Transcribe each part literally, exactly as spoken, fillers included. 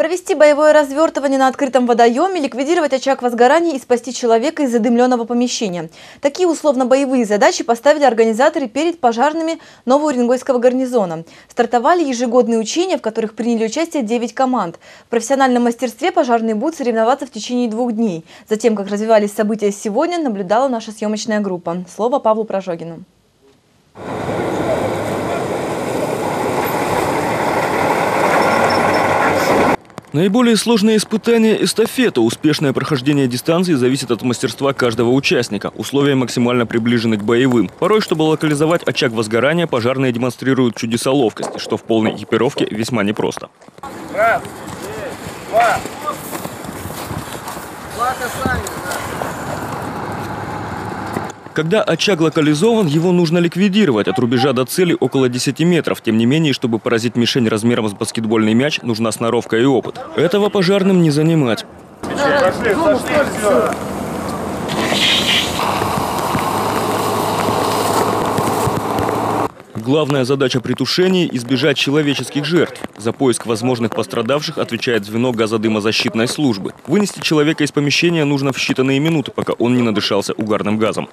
Провести боевое развертывание на открытом водоеме, ликвидировать очаг возгорания и спасти человека из задымленного помещения. Такие условно-боевые задачи поставили организаторы перед пожарными Новоуренгойского гарнизона. Стартовали ежегодные учения, в которых приняли участие девять команд. В профессиональном мастерстве пожарные будут соревноваться в течение двух дней. Затем, как развивались события сегодня, наблюдала наша съемочная группа. Слово Павлу Прожогину. Наиболее сложное испытание – эстафета. Успешное прохождение дистанции зависит от мастерства каждого участника. Условия максимально приближены к боевым. Порой, чтобы локализовать очаг возгорания, пожарные демонстрируют чудеса ловкости, что в полной экипировке весьма непросто. Раз, два, два касания. Когда очаг локализован, его нужно ликвидировать. От рубежа до цели около десяти метров. Тем не менее, чтобы поразить мишень размером с баскетбольный мяч, нужна сноровка и опыт. Этого пожарным не занимать. Пошли, пошли, все. Главная задача при тушении – избежать человеческих жертв. За поиск возможных пострадавших отвечает звено газодымозащитной службы. Вынести человека из помещения нужно в считанные минуты, пока он не надышался угарным газом.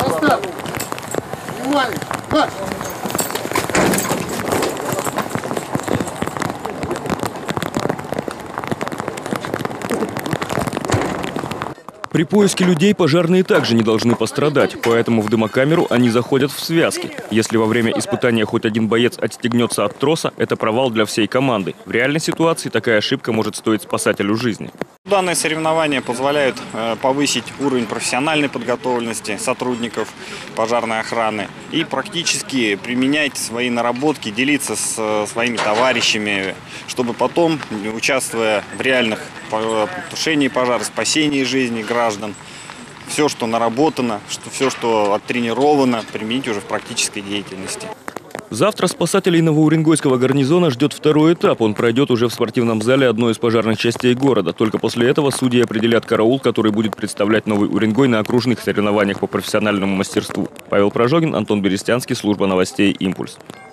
При поиске людей пожарные также не должны пострадать, поэтому в дымокамеру они заходят в связке. Если во время испытания хоть один боец отстегнется от троса, это провал для всей команды. В реальной ситуации такая ошибка может стоить спасателю жизни. Данные соревнования позволяют повысить уровень профессиональной подготовленности сотрудников пожарной охраны и практически применять свои наработки, делиться с своими товарищами, чтобы потом, участвуя в реальных тушении пожара, спасении жизни граждан, все, что наработано, все, что оттренировано, применить уже в практической деятельности. Завтра спасателей Новоуренгойского гарнизона ждет второй этап. Он пройдет уже в спортивном зале одной из пожарных частей города. Только после этого судьи определят караул, который будет представлять Новый Уренгой на окружных соревнованиях по профессиональному мастерству. Павел Прожогин, Антон Берестянский, служба новостей «Импульс».